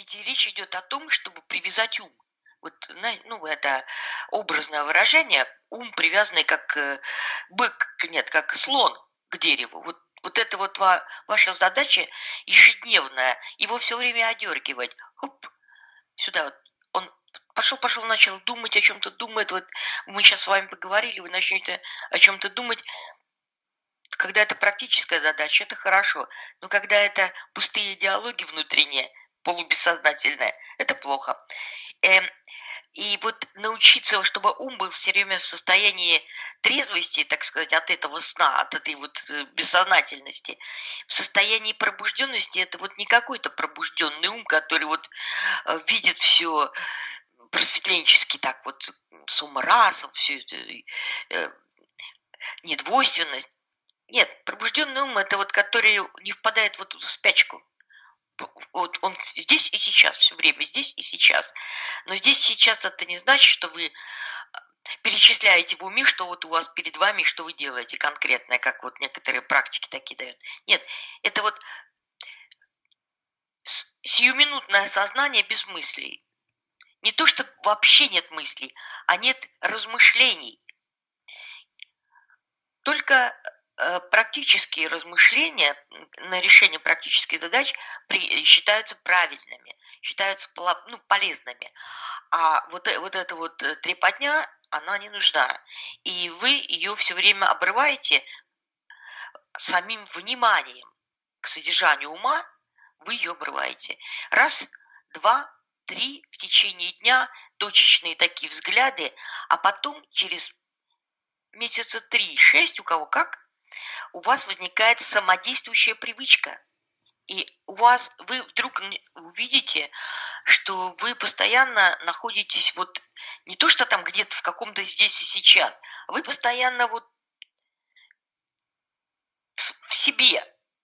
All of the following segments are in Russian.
Ведь и речь идет о том, чтобы привязать ум. Вот, ну, это образное выражение, ум привязанный как бык, нет, как слон к дереву. Вот это вот ваша задача ежедневная, его все время одергивать. Хоп, сюда вот. Он пошел, начал думать, о чем-то думает. Вот мы сейчас с вами поговорили, вы начнете о чем-то думать. Когда это практическая задача, это хорошо. Но когда это пустые диалоги внутренние, полубессознательные, это плохо. И вот научиться, чтобы ум был все время в состоянии трезвости, так сказать, от этого сна, от этой вот бессознательности, в состоянии пробужденности, это вот не какой-то пробужденный ум, который вот видит все просветленчески так вот с умом, всю эту недвойственность. Нет, пробужденный ум – это вот который не впадает вот в спячку. Вот он здесь и сейчас, все время здесь и сейчас. Но здесь и сейчас это не значит, что вы перечисляете в уме, что вот у вас перед вами, что вы делаете конкретное, как вот некоторые практики такие дают. Нет, это вот сиюминутное сознание без мыслей. Не то, что вообще нет мыслей, а нет размышлений. Только практические размышления на решение практических задач считаются правильными, считаются полезными. А вот эта вот трепотня, она не нужна. И вы ее все время обрываете самим вниманием к содержанию ума, вы ее обрываете. Раз, два, три в течение дня, точечные такие взгляды, а потом через месяца 3-6, у кого как, у вас возникает самодействующая привычка. И вы вдруг увидите, что вы постоянно находитесь вот не то, что там где-то в каком-то здесь и сейчас, а вы постоянно вот в себе.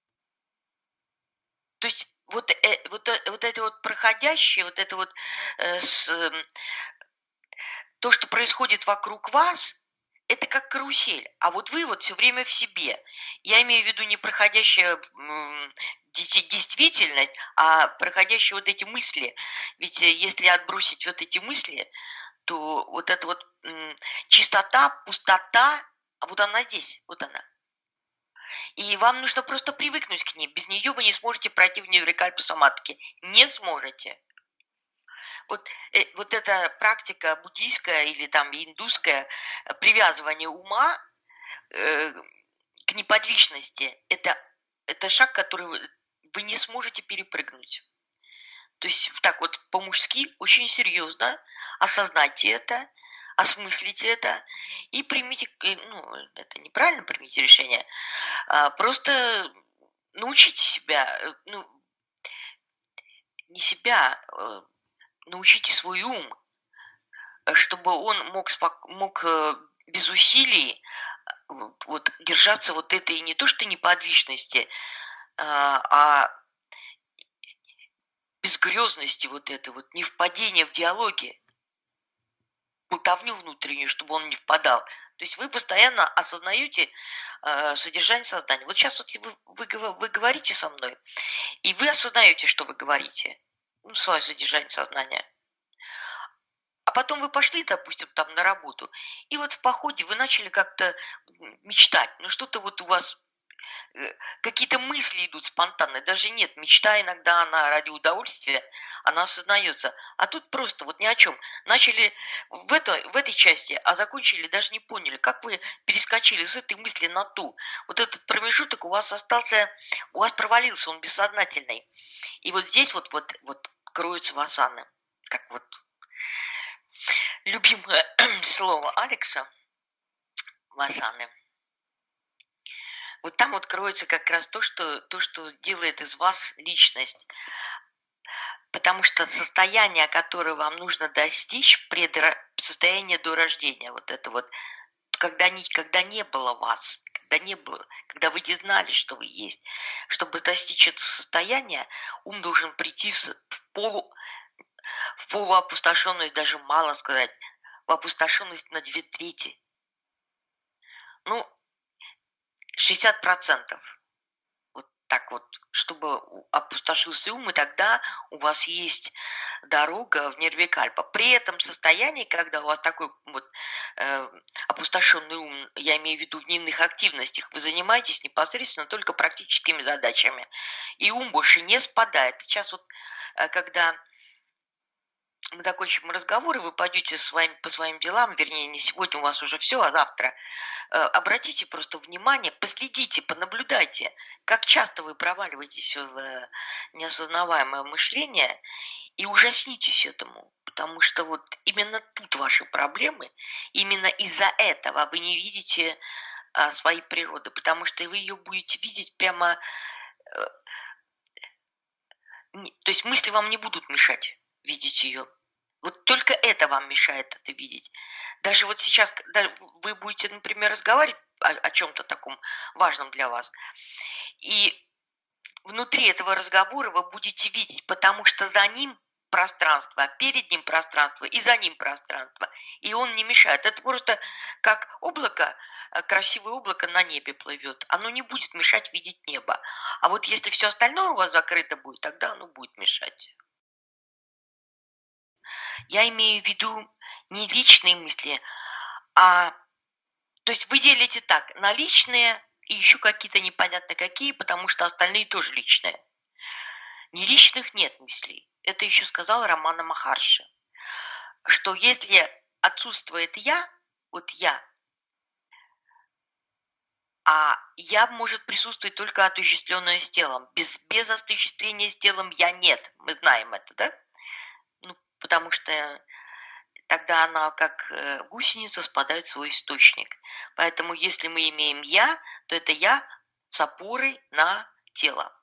То есть вот это вот проходящее, вот это вот то, что происходит вокруг вас, это как карусель, а вот вы вот все время в себе. Я имею в виду не проходящая действительность, а проходящие вот эти мысли. Ведь если отбросить вот эти мысли, то вот эта вот чистота, пустота, а вот она здесь, вот она. И вам нужно просто привыкнуть к ней. Без нее вы не сможете пройти в нейрокальпосоматике. Не сможете. Вот эта практика буддийская или там индусская, привязывание ума к неподвижности, это шаг, который вы не сможете перепрыгнуть. То есть так вот по-мужски, очень серьезно осознайте это, осмыслите это и примите, ну, это неправильно примите решение, просто научите себя, ну, не себя, научите свой ум, чтобы он мог без усилий вот держаться вот этой не то что неподвижности, а безгрёзности вот этой вот, не впадения в диалоги, болтовню внутреннюю, чтобы он не впадал. То есть вы постоянно осознаете содержание сознания. Вот сейчас вот вы говорите со мной, и вы осознаете, что вы говорите, ну, свое содержание сознания. А потом вы пошли, допустим, там на работу, и вот в походе вы начали как-то мечтать. Ну, что-то вот у вас, какие-то мысли идут спонтанные. Даже нет, мечта иногда, она ради удовольствия, она осознается. А тут просто вот ни о чем. Начали в этой части, а закончили, даже не поняли, как вы перескочили с этой мысли на ту. Вот этот промежуток у вас остался, у вас провалился, он бессознательный. И вот здесь вот кроются васаны, как вот любимое слово Алекса, васаны. Вот там вот кроется как раз то, что делает из вас личность. Потому что состояние, которое вам нужно достичь, состояние до рождения, вот это вот, когда не было вас, когда вы не знали, что вы есть. Чтобы достичь этого состояния, ум должен прийти в полуопустошенность, даже мало сказать, в опустошенность на 2/3. Ну, 60%. Вот так вот, чтобы опустошился ум, и тогда у вас есть дорога в нирвикальпа. При этом состоянии, когда у вас такой вот э, опустошенный ум, я имею в виду в дневных активностях, вы занимаетесь непосредственно только практическими задачами, и ум больше не спадает. Сейчас вот, когда мы закончим разговор, и вы пойдете по своим делам, вернее, не сегодня у вас уже все, а завтра, обратите просто внимание, последите, понаблюдайте, как часто вы проваливаетесь в неосознаваемое мышление, и ужаснитесь этому, потому что вот именно тут ваши проблемы, именно из-за этого вы не видите своей природы, потому что вы ее будете видеть прямо, э, то есть мысли вам не будут мешать видеть ее. Вот только это вам мешает это видеть. Даже вот сейчас, когда вы будете, например, разговаривать о чем-то таком важном для вас, и внутри этого разговора вы будете видеть, потому что за ним пространство, а перед ним пространство и за ним пространство. И он не мешает. Это просто как облако, красивое облако на небе плывет. Оно не будет мешать видеть небо. А вот если все остальное у вас закрыто будет, тогда оно будет мешать. Я имею в виду не личные мысли, а то есть вы делите так, на личные и еще какие-то непонятно какие, потому что остальные тоже личные. Не личных нет мыслей. Это еще сказал Рамана Махарши, что если отсутствует я, вот я, а я может присутствовать только отождествленное с телом. Без отождествления с телом я нет. Мы знаем это, да? Ну, потому что тогда она, как гусеница, спадает в свой источник. Поэтому если мы имеем я, то это я с опорой на тело.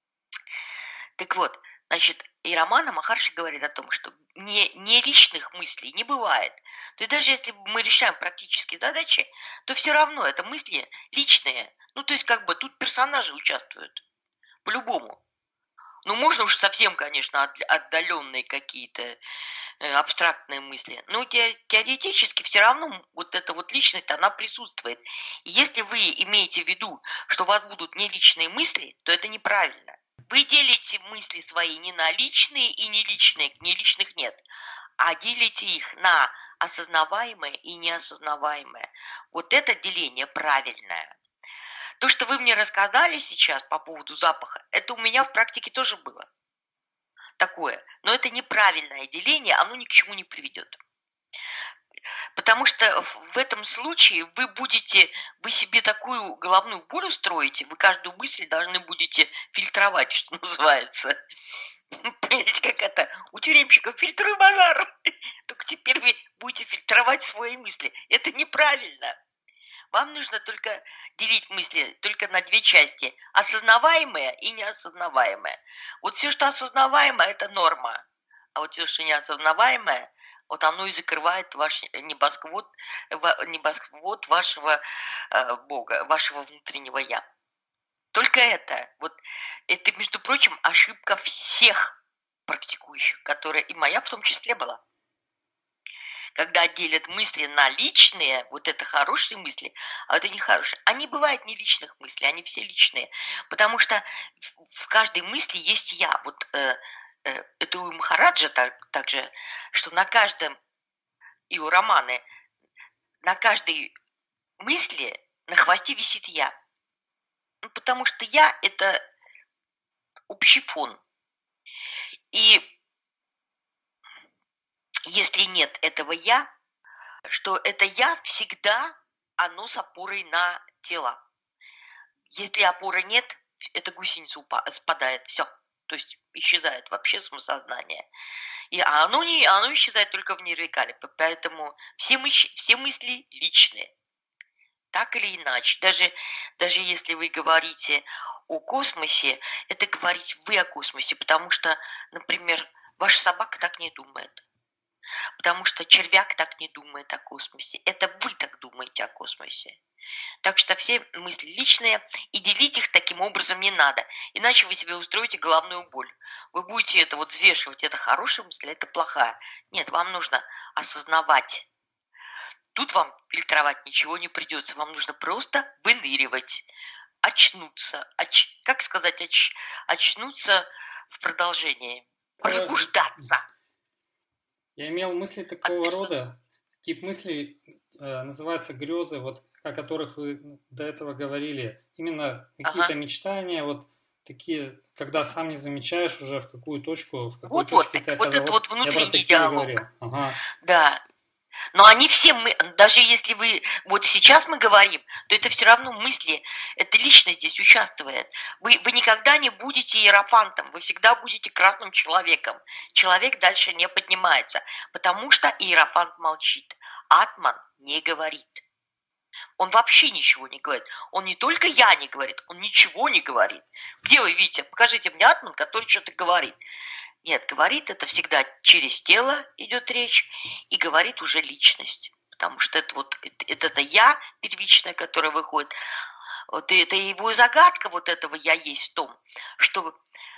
Так вот, значит, и Рамана Махарши говорит о том, что не личных мыслей не бывает. То есть даже если мы решаем практические задачи, то все равно это мысли личные. Ну, то есть как бы тут персонажи участвуют. По-любому. Ну, можно уж совсем, конечно, отдаленные какие-то абстрактные мысли. Но теоретически все равно вот эта вот личность, она присутствует. И если вы имеете в виду, что у вас будут не личные мысли, то это неправильно. Вы делите мысли свои не на личные и не личные, не личных нет, а делите их на осознаваемое и неосознаваемое. Вот это деление правильное. То, что вы мне рассказали сейчас по поводу запаха, это у меня в практике тоже было такое. Но это неправильное деление, оно ни к чему не приведет. Потому что в этом случае вы себе такую головную боль устроите, вы каждую мысль должны будете фильтровать, что называется. Понимаете, как это? У тюремщиков фильтруй базар. Только теперь вы будете фильтровать свои мысли. Это неправильно. Вам нужно только делить мысли только на две части. Осознаваемое и неосознаваемое. Вот все, что осознаваемое, это норма. А вот все, что неосознаваемое, вот оно и закрывает ваш небосвод вашего Бога, вашего внутреннего «я». Только это. Вот это, между прочим, ошибка всех практикующих, которая и моя в том числе была. Когда делят мысли на личные, вот это хорошие мысли, а это нехорошие. Они бывают не личных мыслей, они все личные. Потому что в каждой мысли есть я. Вот это у Махараджа также, что на каждом, и у Раманы, на каждой мысли на хвосте висит я. Ну, потому что я – это общий фон. И если нет этого я, что это я всегда, оно с опорой на тело. Если опоры нет, эта гусеница спадает, все. То есть исчезает вообще самосознание. Оно исчезает только в нейрокале. Поэтому все мысли личные. Так или иначе. Даже если вы говорите о космосе, это говорите вы о космосе. Потому что, например, ваша собака так не думает. Потому что червяк так не думает о космосе. Это вы так думаете о космосе. Так что все мысли личные, и делить их таким образом не надо. Иначе вы себе устроите головную боль. Вы будете это вот взвешивать, это хорошая мысль, это плохая. Нет, вам нужно осознавать. Тут вам фильтровать ничего не придется. Вам нужно просто выныривать. очнуться. Как сказать очнуться в продолжении? Пробуждаться. Я имел мысли такого рода. Тип мыслей называется грезы, вот о которых вы до этого говорили. Именно какие-то мечтания, вот такие, когда сам не замечаешь уже в какую точку, в какой точке ты оказался. Вот это вот внутренний диалог. говорил. Да. Но они все, даже если вы, вот сейчас мы говорим, то это все равно мысли, это личность здесь участвует. Вы никогда не будете иерофантом, вы всегда будете красным человеком. Человек дальше не поднимается, потому что иерофант молчит. Атман не говорит. Он вообще ничего не говорит. Он не только «я» не говорит, он ничего не говорит. Где вы видите? Покажите мне атман, который что-то говорит. Нет, говорит это всегда через тело идет речь, и говорит уже личность. Потому что это «я» первичное, которое выходит. Вот это его загадка вот этого «я» есть в том, что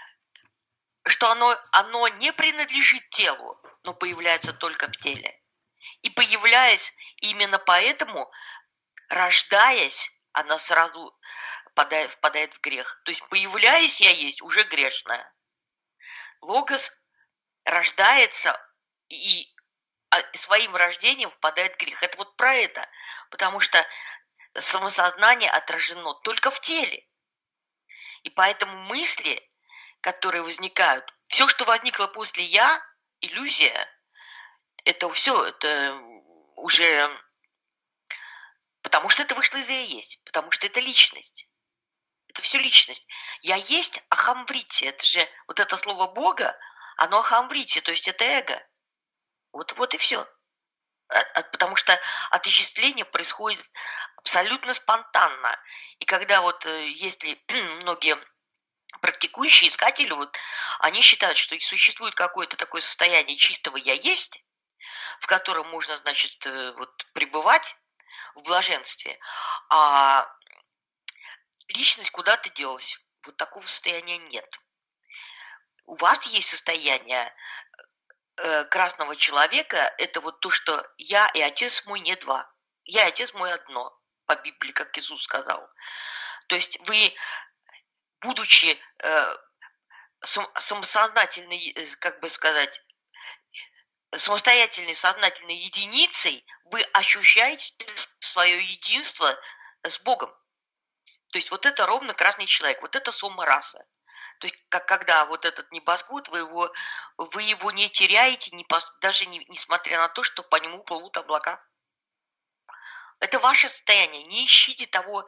оно не принадлежит телу, но появляется только в теле. И появляясь именно поэтому, рождаясь, она сразу впадает в грех. То есть появляясь «я» есть уже грешная. Логос рождается и своим рождением впадает в грех. Это вот про это. Потому что самосознание отражено только в теле. И поэтому мысли, которые возникают, все, что возникло после «я», иллюзия, это все, это уже... Потому что это вышло из «я есть», потому что это личность. Это все личность. «Я есть» ахамврити, это же вот это слово Бога, оно ахамврити, то есть это эго. Вот и все. Потому что отождествление происходит абсолютно спонтанно. И когда вот если многие практикующие искатели, вот, они считают, что существует какое-то такое состояние чистого «я есть», в котором можно, значит, вот, пребывать в блаженстве, а личность куда-то делась. Вот такого состояния нет. У вас есть состояние красного человека, это вот то, что я и отец мой не два. Я и отец мой одно, по Библии, как Иисус сказал. То есть вы, будучи самосознательной, как бы сказать, самостоятельной сознательной единицей, вы ощущаете свое единство с Богом. То есть вот это ровно красный человек, вот это сумма раса. То есть когда вот этот небосвод, вы его не теряете, даже несмотря на то, что по нему плывут облака. Это ваше состояние. Не ищите того,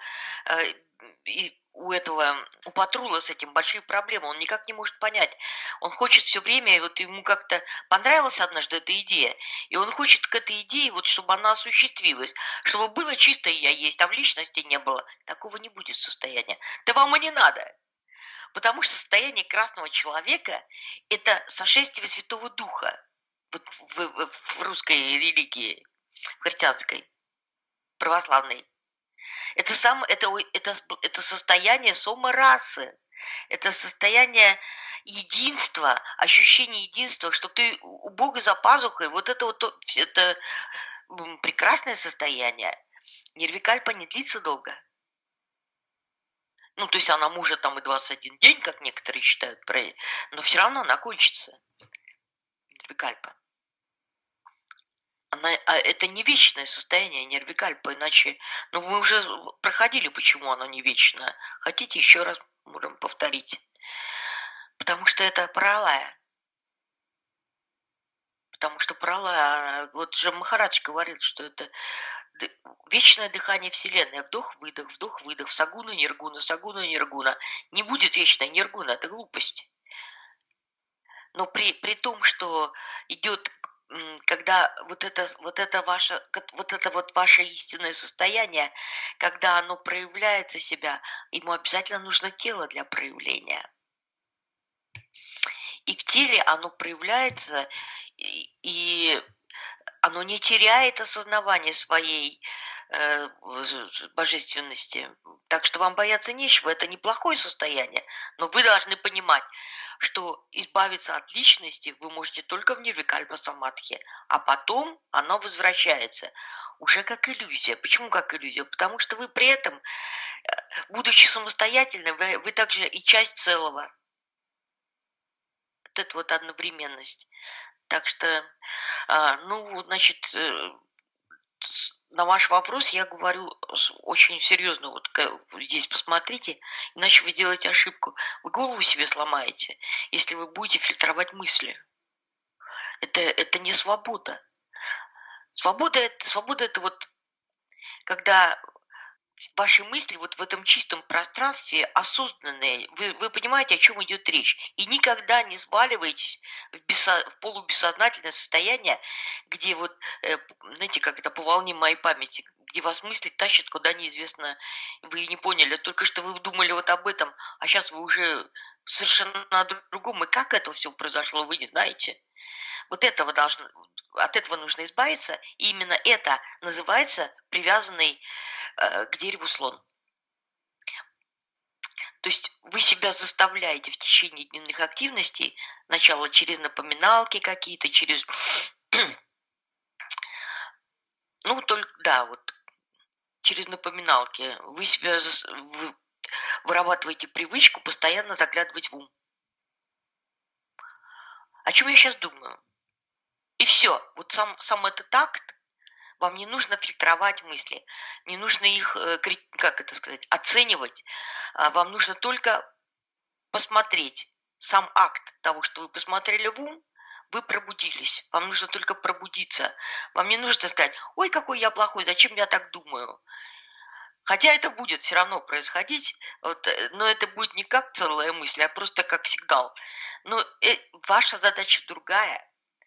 у Патрула с этим большие проблемы. Он никак не может понять. Он хочет все время, вот ему как-то понравилась однажды эта идея, и он хочет к этой идее, вот чтобы она осуществилась, чтобы было чистое «я есть», а в личности не было. Такого не будет состояния. Да вам и не надо. Потому что состояние красного человека – это сошествие Святого Духа вот в русской религии, в христианской, православной. Это состояние сома-расы, это состояние единства, ощущение единства, что ты у Бога за пазухой. Вот это прекрасное состояние. Нирвикальпа не длится долго. Ну, то есть она может там и 21 день, как некоторые считают, но все равно она кончится. Нирвикальпа. Это не вечное состояние нирвикальпа, иначе... Ну, мы уже проходили, почему оно не вечное. Хотите, еще раз можем повторить. Потому что это паралая. Потому что паралая... Вот же Махарадж говорит, что это вечное дыхание Вселенной. Вдох-выдох, вдох-выдох. Сагуна, ниргуна, сагуна, ниргуна. Не будет вечной ниргуна, это глупость. Но при том, что идет... Когда вот это ваше истинное состояние, когда оно проявляется себя, ему обязательно нужно тело для проявления. И в теле оно проявляется, и оно не теряет осознавание своей божественности. Так что вам бояться нечего, это неплохое состояние, но вы должны понимать, что избавиться от личности вы можете только в нирвикальпа самадхи, а потом оно возвращается. уже как иллюзия. Почему как иллюзия? Потому что вы при этом, будучи самостоятельным, вы также и часть целого. Вот это вот одновременность. Так что, ну, значит, на ваш вопрос я говорю очень серьезно. Вот здесь посмотрите, иначе вы делаете ошибку. Вы голову себе сломаете, если вы будете фильтровать мысли. Это не свобода. Свобода это вот когда ваши мысли вот в этом чистом пространстве осознанные, вы понимаете, о чем идет речь. И никогда не сваливаетесь в полубессознательное состояние, где вот, знаете, как это по волне моей памяти, где вас мысли тащат куда неизвестно, вы не поняли, только что вы думали вот об этом, а сейчас вы уже совершенно о другом. И как это все произошло, вы не знаете. Вот от этого нужно избавиться, и именно это называется привязанный к дереву слон. То есть вы себя заставляете в течение дневных активностей, сначала через напоминалки какие-то, через... Ну, только, да, вот через напоминалки вы вырабатываете привычку постоянно заглядывать в ум. О чем я сейчас думаю? И все. Вот сам этот акт, вам не нужно фильтровать мысли, не нужно их, как это сказать, оценивать. Вам нужно только посмотреть. Сам акт того, что вы посмотрели в ум, вы пробудились. Вам нужно только пробудиться. Вам не нужно сказать, ой, какой я плохой, зачем я так думаю. Хотя это будет все равно происходить, вот, но это будет не как целая мысль, а просто как сигнал. Но ваша задача другая.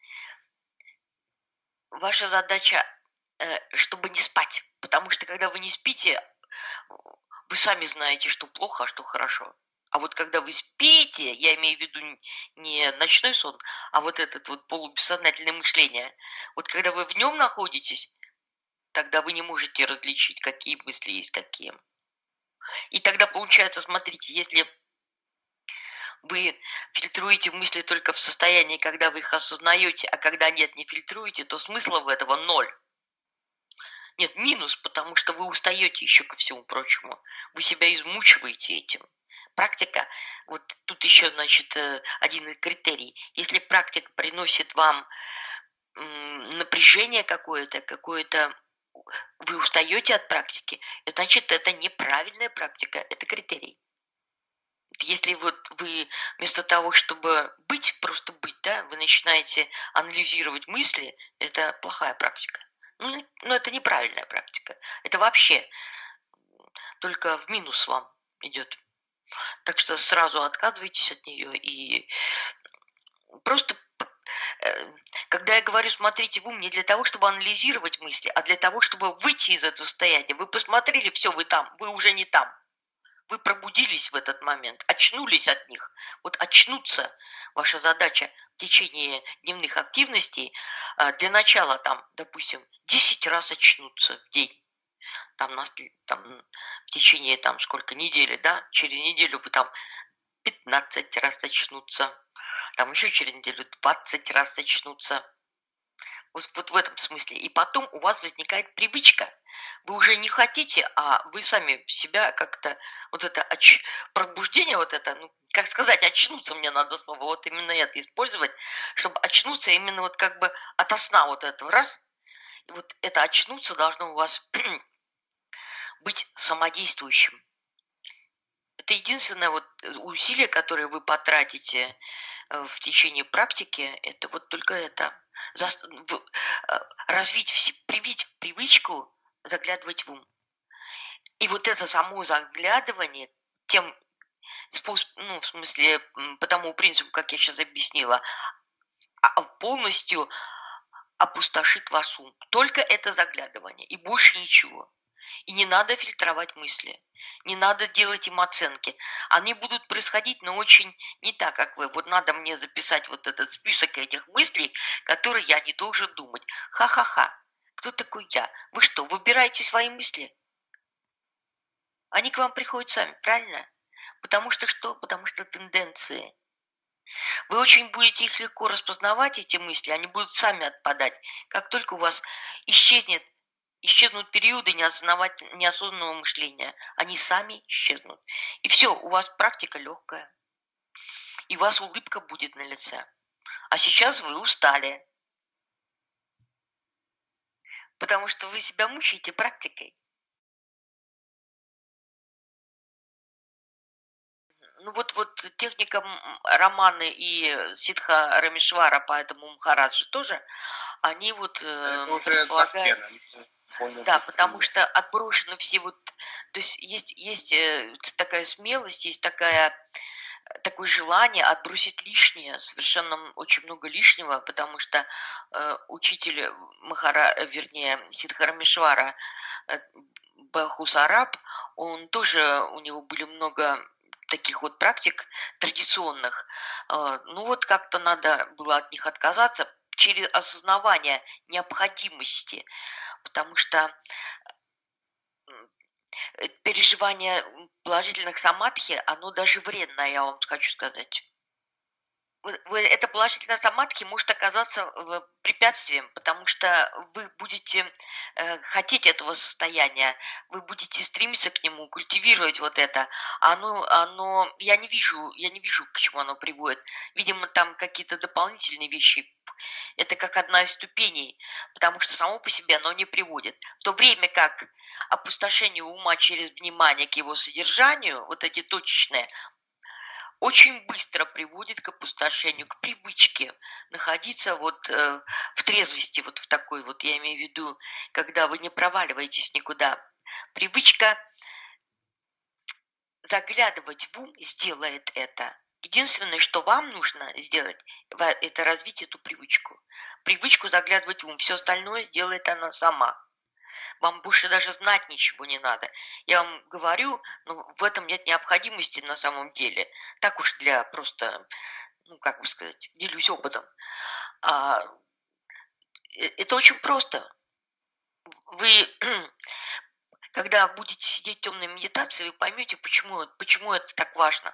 Ваша задача, чтобы не спать. Потому что когда вы не спите, вы сами знаете, что плохо, а что хорошо. А вот когда вы спите, я имею в виду не ночной сон, а вот этот вот полубессознательное мышление. Вот когда вы в нем находитесь, тогда вы не можете различить, какие мысли есть какие. И тогда получается, смотрите, если вы фильтруете мысли только в состоянии, когда вы их осознаете, а когда нет, не фильтруете, то смысла в этого ноль. Нет, минус, потому что вы устаете еще ко всему прочему. Вы себя измучиваете этим. Практика, вот тут еще, значит, один критерий. Если практика приносит вам напряжение какое-то, вы устаете от практики, значит, это неправильная практика, это критерий. Если вот вы вместо того, чтобы просто быть, да, вы начинаете анализировать мысли, это плохая практика. Ну, это неправильная практика. Это вообще только в минус вам идет. Так что сразу отказывайтесь от нее и просто, когда я говорю смотрите в ум, не для того, чтобы анализировать мысли, а для того, чтобы выйти из этого состояния. Вы посмотрели, все, вы там, вы уже не там. Вы пробудились в этот момент, очнулись от них. Вот очнуться ваша задача в течение дневных активностей. Для начала там, допустим, 10 раз очнуться в день. Там в течение там сколько недели, да? Через неделю вы там 15 раз очнуться. Там еще через неделю 20 раз очнуться. Вот в этом смысле. И потом у вас возникает привычка. Вы уже не хотите, а вы сами себя как-то, вот это пробуждение, вот это, ну, как сказать, очнуться мне надо слово, вот именно это использовать, чтобы очнуться именно вот как бы ото сна вот этого, раз. И вот это очнуться должно у вас быть самодействующим. Это единственное вот усилие, которое вы потратите в течение практики, это вот только это. Привить привычку заглядывать в ум. И вот это само заглядывание тем в смысле, по тому принципу, как я сейчас объяснила, полностью опустошит ваш ум. Только это заглядывание, и больше ничего. И не надо фильтровать мысли, не надо делать им оценки. Они будут происходить, но очень не так, как вы. Вот надо мне записать вот этот список этих мыслей, которые я не должен думать. Ха-ха-ха. Кто такой я? Вы что, выбираете свои мысли? Они к вам приходят сами, правильно? Потому что что? Потому что тенденции. Вы очень будете их легко распознавать, эти мысли, они будут сами отпадать. Как только у вас исчезнет исчезнут периоды неосознанного мышления. Они сами исчезнут. И все, у вас практика легкая. И у вас улыбка будет на лице. А сейчас вы устали. Потому что вы себя мучаете практикой. Ну вот техника Раманы и Сидха Рамешвара, поэтому Махараджи тоже, они вот Это уже предполагают... Да, потому что отброшены все вот... То есть есть такая смелость, есть такое желание отбросить лишнее, совершенно очень много лишнего, потому что учитель вернее, Сиддхарамешвара Бахусараб, он тоже, у него были много таких вот практик традиционных. Ну вот как-то надо было от них отказаться через осознавание необходимости, потому что переживание положительных самадхи, оно даже вредно, я вам хочу сказать. Это положительное самадхи может оказаться препятствием, потому что вы будете хотеть этого состояния, вы будете стремиться к нему, культивировать вот это. Я не вижу, к чему оно приводит. Видимо, там какие-то дополнительные вещи. Это как одна из ступеней, потому что само по себе оно не приводит. В то время как опустошение ума через внимание к его содержанию, вот эти точечные, очень быстро приводит к опустошению, к привычке находиться вот в трезвости, вот в такой вот, я имею в виду, когда вы не проваливаетесь никуда. Привычка заглядывать в ум сделает это. Единственное, что вам нужно сделать, это развить эту привычку. Привычку заглядывать в ум. Все остальное сделает она сама. Вам больше даже знать ничего не надо. Я вам говорю, но в этом нет необходимости на самом деле. Так уж для просто, ну как бы сказать, делюсь опытом. Это очень просто. Вы, когда будете сидеть в темной медитации, вы поймете, почему это так важно.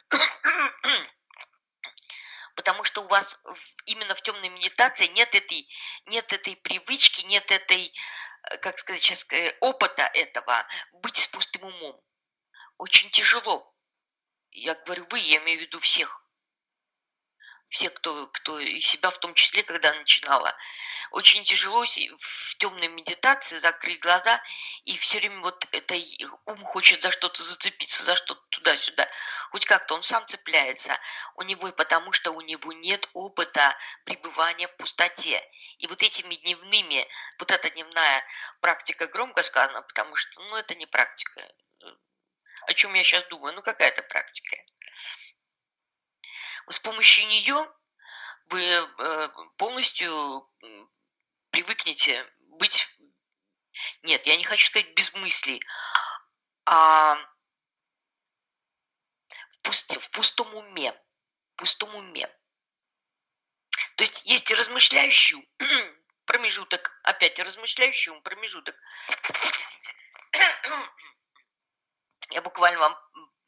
Потому что у вас именно в темной медитации нет этой привычки, нет этой, как сказать сейчас, опыта этого, быть с пустым умом. Очень тяжело. Я говорю вы, я имею в виду всех. Все, кто и себя в том числе, когда начинала. Очень тяжело в темной медитации закрыть глаза, и все время вот это ум хочет за что-то зацепиться, за что-то туда-сюда. Хоть как-то он сам цепляется. Потому что у него нет опыта пребывания в пустоте. И вот этими дневными, вот эта дневная практика громко сказана, потому что, это не практика. О чем я сейчас думаю? Какая это практика? С помощью нее вы полностью привыкнете быть, нет, я не хочу сказать без мыслей, а в пустом уме. То есть есть размышляющий ум, промежуток, опять размышляющий ум, промежуток. Я буквально вам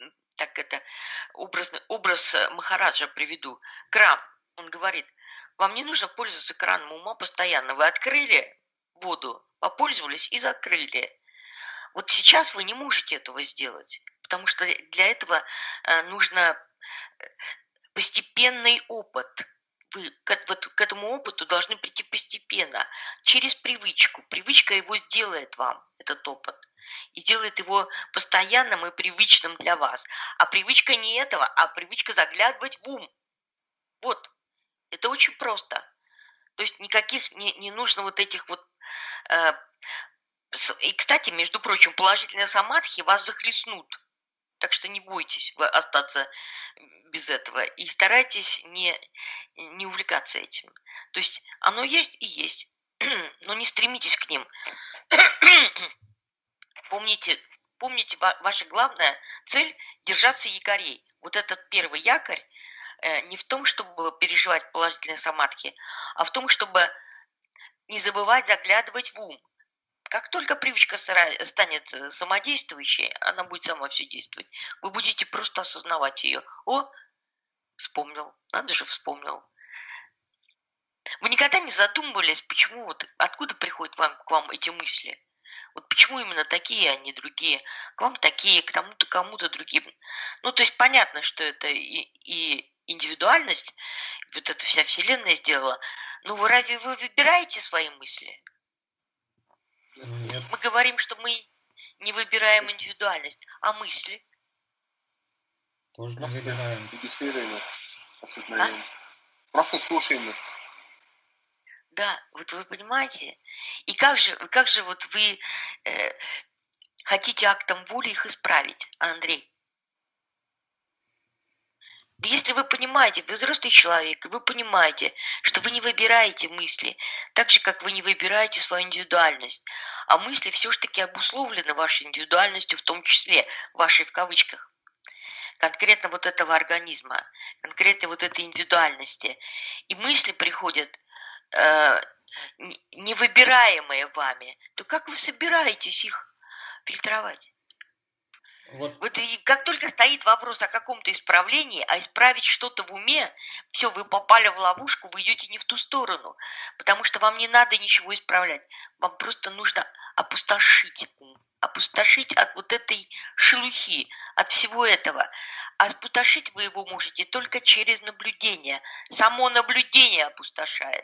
образ Махараджа приведу. Кран, он говорит, вам не нужно пользоваться краном ума постоянно. Вы открыли воду, попользовались и закрыли. Вот сейчас вы не можете этого сделать, потому что для этого нужно постепенный опыт. Вы к этому опыту должны прийти постепенно, через привычку. Привычка его сделает вам, этот опыт. И делает его постоянным и привычным для вас. А привычка не этого, а привычка заглядывать в ум. Вот. Это очень просто. То есть никаких не нужно вот этих вот... И, кстати, между прочим, положительные самадхи вас захлестнут. Так что не бойтесь остаться без этого. И старайтесь не увлекаться этим. То есть оно есть и есть. Но не стремитесь к ним. Помните, ваша главная цель – держаться якорей. Вот этот первый якорь не в том, чтобы переживать положительные самадхи, а в том, чтобы не забывать заглядывать в ум. Как только привычка станет самодействующей, она будет сама все действовать. Вы будете просто осознавать ее. О, вспомнил, надо же, вспомнил. Вы никогда не задумывались, почему откуда приходят к вам эти мысли? Вот почему именно такие, а не другие? К вам такие, к тому-то, кому-то другие. Ну, то есть понятно, что это и индивидуальность, вот эта вся вселенная сделала. Но вы разве вы выбираете свои мысли? Нет, Мы говорим, что мы не выбираем индивидуальность, а мысли. тоже не Просто выбираем. регистрируем их, А? осознаем. Просто слушаем их. Да, вот вы понимаете? И как же вот вы хотите актом воли их исправить, Андрей? Если вы понимаете, вы взрослый человек, и вы понимаете, что вы не выбираете мысли, так же, как вы не выбираете свою индивидуальность, а мысли все-таки обусловлены вашей индивидуальностью, в том числе вашей в кавычках, конкретно вот этого организма, конкретно вот этой индивидуальности. И мысли приходят невыбираемые вами, то как вы собираетесь их фильтровать? Вот, Вот и как только стоит вопрос о каком-то исправлении, а исправить что-то в уме, все, вы попали в ловушку, вы идете не в ту сторону, потому что вам не надо ничего исправлять, вам просто нужно опустошить ум, опустошить от вот этой шелухи, от всего этого. А опустошить вы его можете только через наблюдение. Само наблюдение опустошает.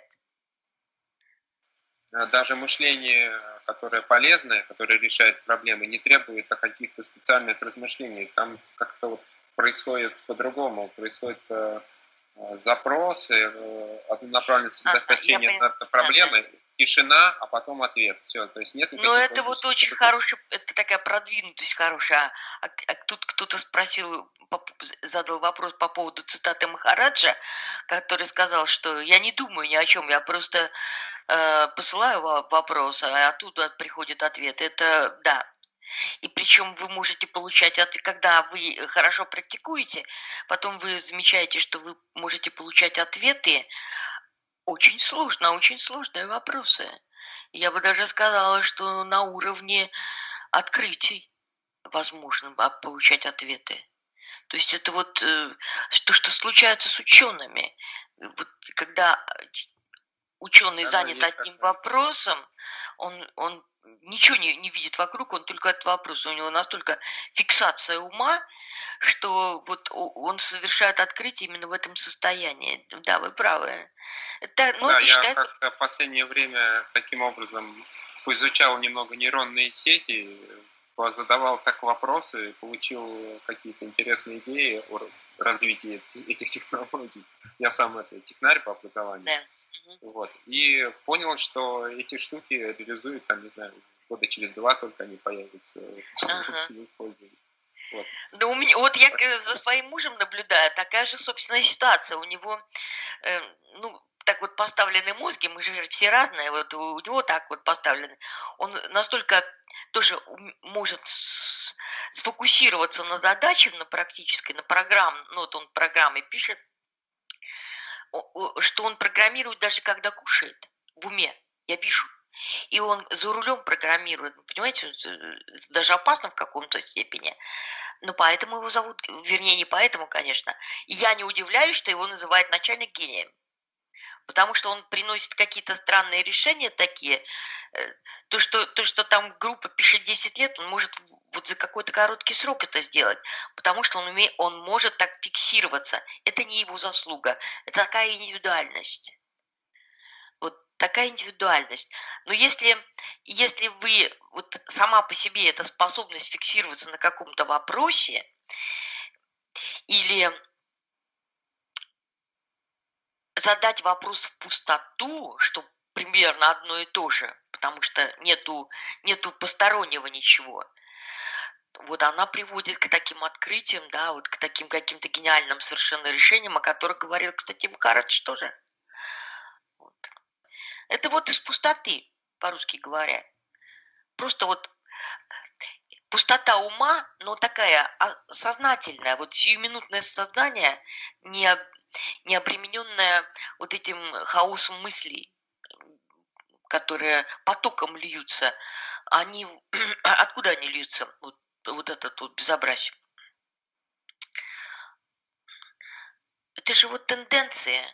Даже мышление, которое полезное, которое решает проблемы, не требует каких-то специальных размышлений. Там как-то вот происходит по-другому, происходит запрос, однонаправленность достижения проблемы, тишина, а потом ответ. Все, то есть нет. Но это вот очень хороший, это такая продвинутость хорошая. А тут кто-то спросил, задал вопрос по поводу цитаты Махараджа, который сказал, что я не думаю ни о чем, я просто посылаю вопрос, а оттуда приходит ответ. Это да. И причем вы можете получать ответ, когда вы хорошо практикуете, потом вы замечаете, что вы можете получать ответы очень сложные вопросы. Я бы даже сказала, что на уровне открытий возможно получать ответы. То есть это вот то, что случается с учеными. Вот когда ученый занят одним вопросом, он ничего не видит вокруг, он только этот вопрос. У него настолько фиксация ума, что вот он совершает открытие именно в этом состоянии. Да, вы правы. Это, да, я как-то в последнее время таким образом изучал немного нейронные сети, задавал так вопросы, получил какие-то интересные идеи о развитии этих технологий. Я сам технарь по образованию. Да. Вот. И понял, что эти штуки реализуют, там, не знаю, года через 2 только они появятся в использовании. Вот. Да у меня, вот я за своим мужем наблюдаю, такая же, собственная ситуация. У него, ну, так вот поставлены мозги, мы же все разные, вот у него так вот поставлены. Он настолько тоже может сфокусироваться на задаче, на практической, на программ, ну вот он программы пишет, что он программирует даже когда кушает в уме, я вижу. И он за рулем программирует, понимаете, даже опасно в каком-то степени. Но поэтому его зовут, вернее, не поэтому, конечно. И я не удивляюсь, что его называют начальник гением. Потому что он приносит какие-то странные решения такие. То, что там группа пишет 10 лет, он может вот за какой-то короткий срок это сделать. Потому что он может так фиксироваться. Это не его заслуга. Это такая индивидуальность. Вот такая индивидуальность. Но если вы, вот сама по себе эта способность фиксироваться на каком-то вопросе, или задать вопрос в пустоту, что примерно одно и то же, потому что нету постороннего ничего, вот она приводит к таким открытиям, да, вот к таким каким-то гениальным совершенно решениям, о которых говорил, кстати, Махарадж тоже. Вот. Это вот из пустоты, по-русски говоря. Просто вот пустота ума, но такая сознательная, вот сиюминутное сознание, не обремененное вот этим хаосом мыслей, которые потоком льются. Они откуда они льются? Вот это тут безобразие. Это же вот тенденции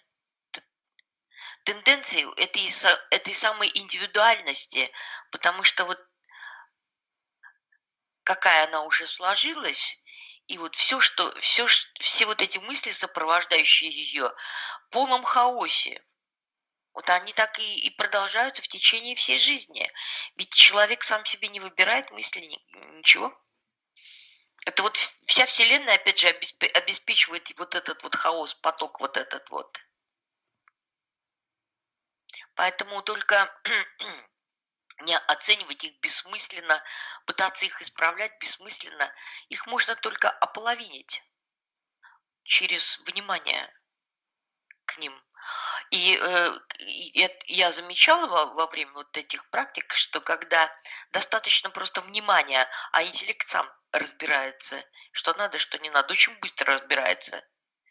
этой самой индивидуальности, потому что вот какая она уже сложилась, и вот все вот эти мысли, сопровождающие ее, в полном хаосе. Вот они так и продолжаются в течение всей жизни. Ведь человек сам себе не выбирает мысли, ничего. Это вот вся Вселенная, опять же, обеспечивает вот этот вот хаос, поток вот этот вот. Поэтому только не оценивать их бессмысленно, пытаться их исправлять бессмысленно. Их можно только ополовинить через внимание к ним. И я замечала во время вот этих практик, что когда достаточно просто внимания, а интеллект сам разбирается, что надо, что не надо, очень быстро разбирается.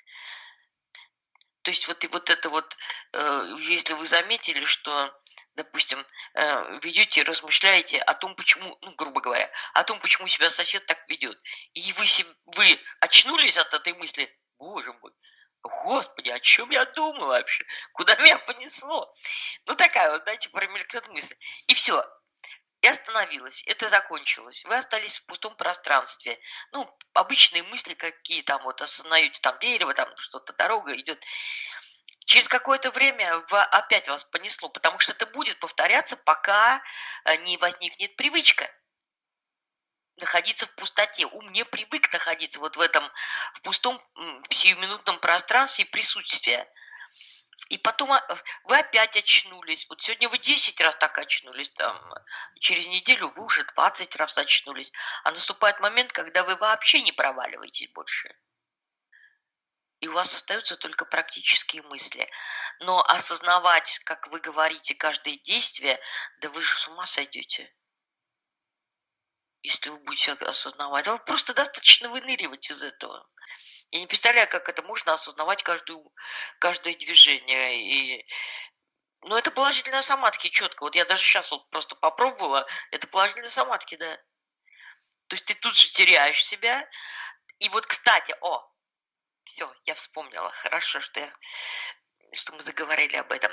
То есть вот это вот, если вы заметили, что, допустим, ведете, размышляете о том, почему, ну, грубо говоря, о том, почему себя сосед так ведет, и вы очнулись от этой мысли, боже мой, Господи, о чем я думаю вообще? Куда меня понесло? Ну, такая вот, знаете, промелькнет мысль. И все. И остановилась. Это закончилось. Вы остались в пустом пространстве. Ну, обычные мысли какие там, вот осознаете, там дерево, там что-то, дорога идет. Через какое-то время опять вас понесло, потому что это будет повторяться, пока не возникнет привычка находиться в пустоте. Ум не привык находиться вот в этом, в пустом сиюминутном пространстве присутствия. И потом вы опять очнулись. Вот сегодня вы 10 раз так очнулись, там, через неделю вы уже 20 раз очнулись. А наступает момент, когда вы вообще не проваливаетесь больше. И у вас остаются только практические мысли. Но осознавать, как вы говорите, каждое действие, да вы же с ума сойдете. Если вы будете осознавать. Вам просто достаточно выныривать из этого. Я не представляю, как это можно осознавать каждое движение. Но это положительные самадхи, четко. Вот я даже сейчас вот просто попробовала. Это положительные самадхи, да. То есть ты тут же теряешь себя. И вот, кстати, все, я вспомнила. Хорошо, что мы заговорили об этом.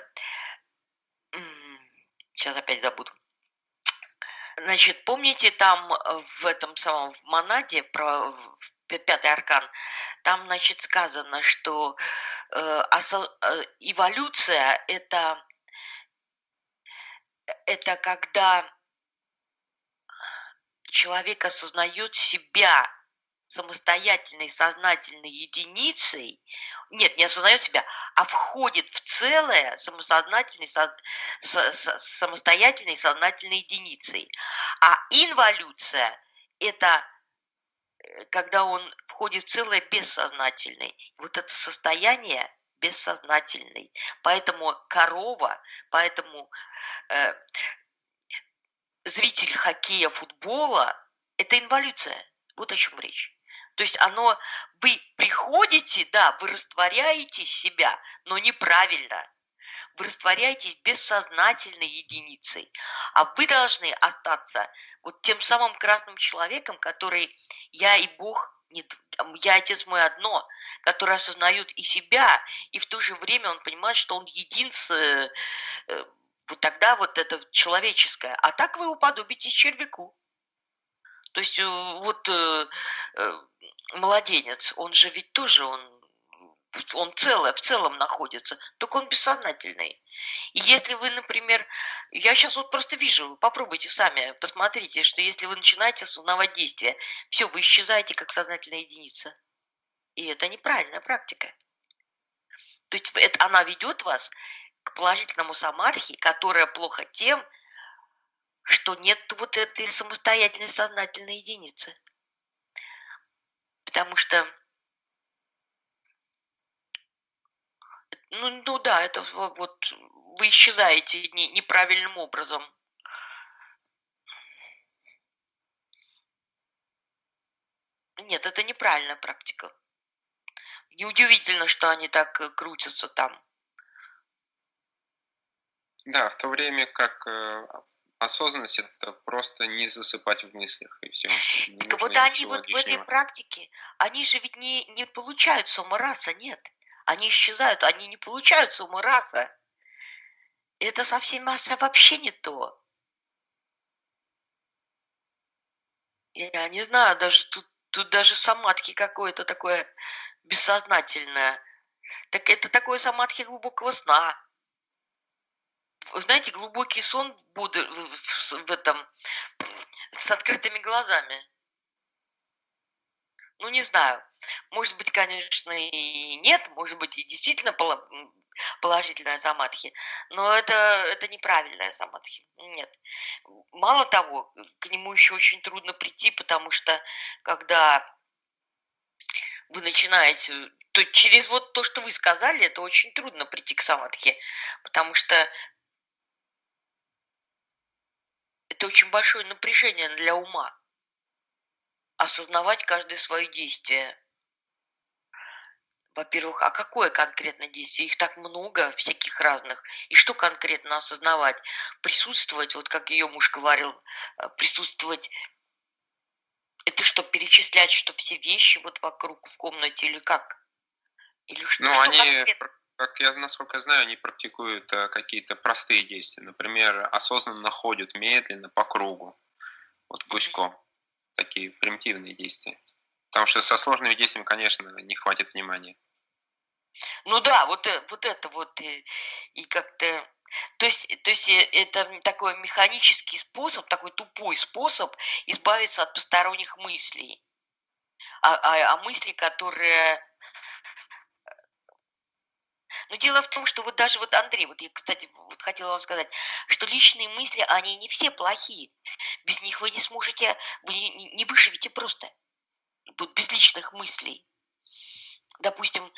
Сейчас опять забуду. Значит, помните, там в этом самом в Монаде, про пятый аркан, там, значит, сказано, что эволюция это когда человек осознает себя самостоятельной сознательной единицей, нет, не осознает себя, а входит в целое самостоятельной сознательной единицей. А инволюция – это когда он входит в целое бессознательный. Вот это состояние бессознательный. Поэтому корова, поэтому зритель хоккея, футбола – это инволюция. Вот о чем речь. То есть вы приходите, да, вы растворяете себя, но неправильно. Вы растворяетесь бессознательной единицей. А вы должны остаться вот тем самым красным человеком, который я и Бог, я Отец мой одно, который осознает и себя, и в то же время он понимает, что он един с... Вот тогда вот это человеческое. А так вы уподобитесь червяку. То есть вот младенец, он же ведь тоже, он в целом находится, только он бессознательный. И если вы, например, я сейчас вот просто вижу, попробуйте сами, посмотрите, что если вы начинаете осознавать действия, все, вы исчезаете как сознательная единица. И это неправильная практика. То есть она ведет вас к положительному самадхи, которая плохо тем, что нет вот этой самостоятельной сознательной единицы. Потому что, ну да, это вот вы исчезаете неправильным образом. Нет, это неправильная практика. Неудивительно, что они так крутятся там. Да, в то время как осознанность – это просто не засыпать в мыслях, и все. Так вот они вот в этой практике, они же ведь не получают сомараса, нет. Они исчезают, они не получают сомараса. Это совсем вообще не то. Я не знаю, даже тут даже самадхи какое-то такое бессознательное. Так это такое самадхи глубокого сна. Вы знаете, глубокий сон в этом с открытыми глазами. Ну, не знаю. Может быть, конечно, и нет, может быть, и действительно положительная самадхи, но это неправильная самадхи. Нет. Мало того, к нему еще очень трудно прийти, потому что когда вы начинаете, то через вот то, что вы сказали, это очень трудно прийти к самадхи, потому что это очень большое напряжение для ума. Осознавать каждое свое действие. Во-первых, а какое конкретно действие? Их так много, всяких разных. И что конкретно осознавать? Присутствовать, вот как ее муж говорил, присутствовать, это что, перечислять, что все вещи вот вокруг в комнате или как? Или что? Ну, Что они, конкретно? насколько я знаю, они практикуют какие-то простые действия. Например, осознанно ходят медленно по кругу, вот гуськом. Такие примитивные действия. Потому что со сложными действиями, конечно, не хватит внимания. Ну да, вот это вот и как-то... То есть это такой механический способ, такой тупой способ избавиться от посторонних мыслей. А мысли, которые... Но дело в том, что вот даже вот Андрей, вот я, кстати, вот хотела вам сказать, что личные мысли, они не все плохие. Без них вы не сможете, вы не выживете просто. Вот без личных мыслей. Допустим,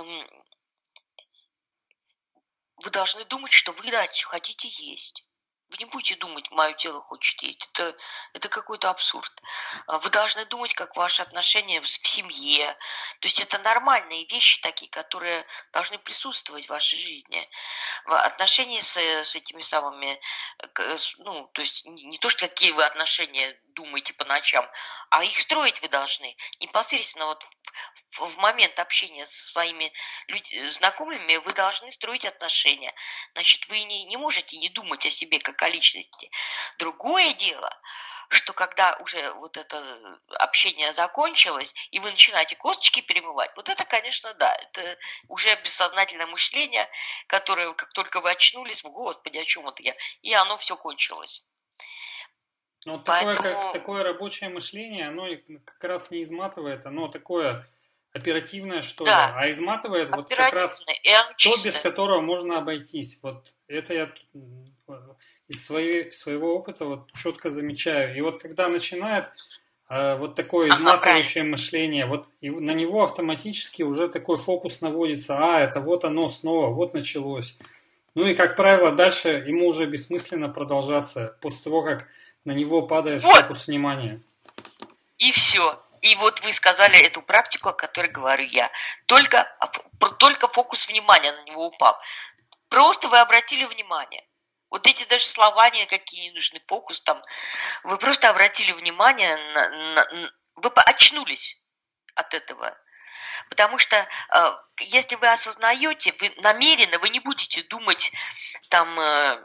вы должны думать, что вы дальше хотите есть. Вы не будете думать, мое тело хочет есть. Это какой-то абсурд. Вы должны думать, как ваши отношения в семье. То есть это нормальные вещи такие, которые должны присутствовать в вашей жизни. Отношения с этими самыми, ну, то есть не то, что какие вы отношения думаете по ночам, а их строить вы должны непосредственно вот в момент общения со своими знакомыми вы должны строить отношения. Значит, вы не можете не думать о себе как о личности. Другое дело, что когда уже вот это общение закончилось, и вы начинаете косточки перемывать, вот это, конечно, да, это уже бессознательное мышление, которое, как только вы очнулись, господи, о чем это я, и оно все кончилось. Ну, вот Поэтому... такое рабочее мышление, оно как раз не изматывает, оно такое оперативное, что ли, Да, а изматывает вот как раз оперативно, и оно то, без чисто. которого можно обойтись. Вот это я из своего опыта вот четко замечаю. И вот когда начинает вот такое изматывающее мышление, вот и на него автоматически уже такой фокус наводится, это вот оно снова, вот началось. Ну и, как правило, дальше ему уже бессмысленно продолжаться после того, как на него падает фокус внимания. И все. И вот вы сказали эту практику, о которой говорю я. Только фокус внимания на него упал. Просто вы обратили внимание. Вот эти даже слова никакие не нужны, фокус там. Вы просто обратили внимание, вы очнулись от этого. Потому что если вы осознаете, вы намеренно, вы не будете думать там...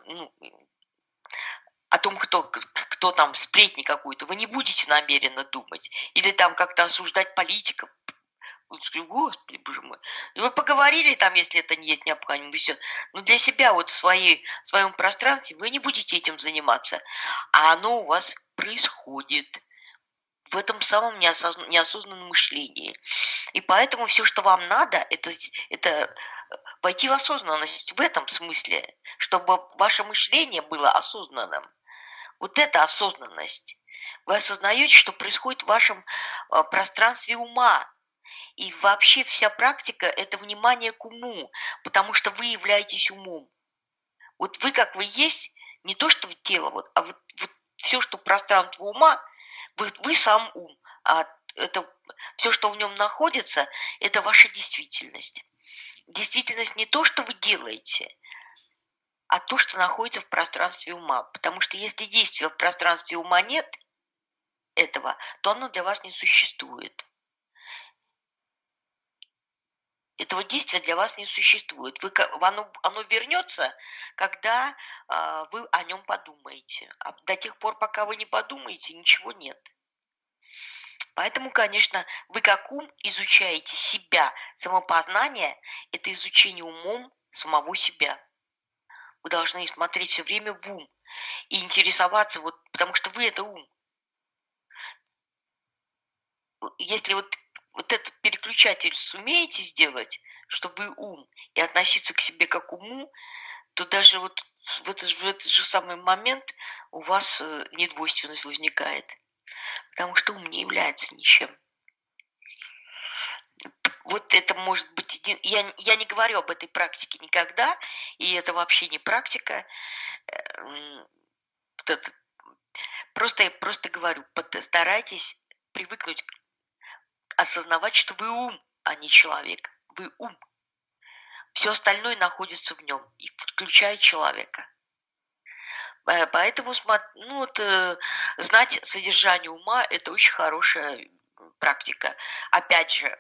о том, кто там сплетни какую-то, вы не будете намеренно думать. Или там как-то осуждать политиков. Господи, боже мой. И вы поговорили там, если это не есть необходимо, все. Но для себя вот в своем пространстве вы не будете этим заниматься. А оно у вас происходит в этом самом неосознанном мышлении. И поэтому все, что вам надо, это войти в осознанность в этом смысле, чтобы ваше мышление было осознанным. Вот это осознанность. Вы осознаете, что происходит в вашем пространстве ума. И вообще вся практика – это внимание к уму, потому что вы являетесь умом. Вот вы как вы есть, не то что в тело, а вот все, что пространство ума, вы сам ум. А это все, что в нем находится, это ваша действительность. Действительность не то, что вы делаете, а то, что находится в пространстве ума. Потому что если действия в пространстве ума нет этого, то оно для вас не существует. Этого действия для вас не существует. Оно вернется, когда вы о нем подумаете. А до тех пор, пока вы не подумаете, ничего нет. Поэтому, конечно, вы как ум изучаете себя. Самопознание– это изучение умом самого себя. Вы должны смотреть все время в ум и интересоваться, вот, потому что вы– это ум. Если вот этот переключатель сумеете сделать, что вы ум, и относиться к себе как уму, то даже вот в этот же самый момент у вас недвойственность возникает. Потому что ум не является ничем. Вот это может быть я не говорю об этой практике никогда, и это вообще не практика. Просто говорю, старайтесь привыкнуть осознавать, что вы ум, а не человек. Вы ум. Все остальное находится в нем, включая человека. Поэтому знать содержание ума– это очень хорошая практика. Опять же,